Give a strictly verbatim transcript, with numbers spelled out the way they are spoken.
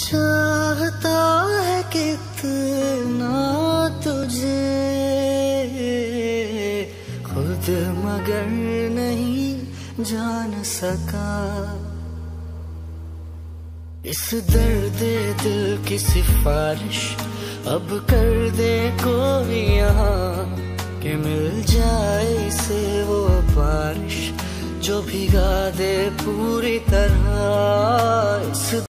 चाहता है कितना तुझे खुद मगर नहीं जान सका। इस दर्द दिल की सिफारिश अब कर दे कोई यहाँ, कि मिल जाए इसे वो बारिश जो भिगा दे पूरी तरह। इस